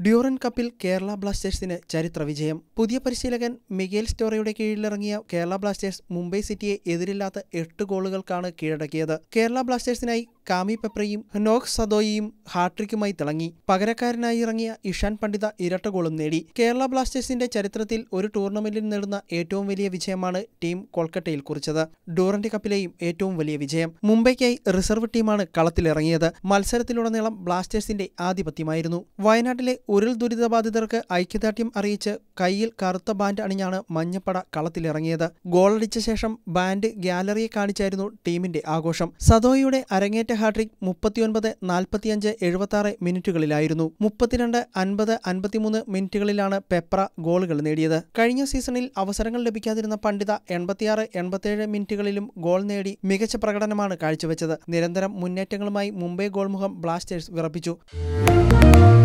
Durand കപ്പിൽ കേരള ബ്ലാസ്റ്റേഴ്സിന് ചരിത്ര വിജയം. പുതിയ പരിശീലകൻ മിഗേൽ സ്റ്റോറയുടെ കീഴിലിറങ്ങിയ കേരള ബ്ലാസ്റ്റേഴ്സ് മുംബൈ സിറ്റിയെ എതിരില്ലാത്ത 8 ഗോളുകൾക്കാണ് കീഴടക്കിയത്. കേരള ബ്ലാസ്റ്റേഴ്സിനായി കാമി പെപ്രയും നോക് സദോയിയും ഹാട്രിക്കുമായി തിളങ്ങി. പകരക്കാരനായി ഇറങ്ങിയ ഇഷാൻ പണ്ഡിത ഇരട്ട ഗോളും നേടി. കേരള ബ്ലാസ്റ്റേഴ്സിന്റെ ചരിത്രത്തിൽ ഒരു ടൂർണമെന്റിൽ നേടുന്ന ഏറ്റവും വലിയ വിജയമാണ് ടീം കൊൽക്കത്തയിൽ കുറിച്ചത്. ഡ്യൂറന്റ് കപ്പിലെയും ഏറ്റവും വലിയ വിജയം. മുംബൈക്കായി റിസർവ് ടീമാണ് കളത്തിലിറങ്ങിയത്. മത്സരത്തിലുടനീളം ബ്ലാസ്റ്റേഴ്സിന്റെ ആധിപത്യമായിരുന്നു. വയനാട്ടിലെ ഉരുൾ ദുരിതബാധിതർക്ക് ഐക്യദാർഢ്യം അറിയിച്ച് കൈയിൽ കറുത്ത ബാൻഡ് അണിഞ്ഞാണ് മഞ്ഞപ്പട കളത്തിലിറങ്ങിയത്. ഗോളടിച്ച ശേഷം ബാൻഡ് ഗ്യാലറിയെ കാണിച്ചായിരുന്നു ടീമിന്റെ ആഘോഷം. സദോയിയുടെ അരങ്ങേറ്റ ഹാട്രിക് 39, 45, 76 മിനിറ്റുകളിലായിരുന്നു. 32, 50, 53 മിനിറ്റുകളിലാണ് പെപ്ര ഗോളുകൾ നേടിയത്. കഴിഞ്ഞ സീസണിൽ അവസരങ്ങൾ ലഭിക്കാതിരുന്ന പണ്ഡിത 86, 87 മിനിറ്റുകളിലും ഗോൾ നേടി മികച്ച പ്രകടനമാണ് കാഴ്ചവെച്ചത്. നിരന്തരം മുന്നേറ്റങ്ങളുമായി മുംബൈ ഗോൾമുഖം ബ്ലാസ്റ്റേഴ്സ് വിറപ്പിച്ചു.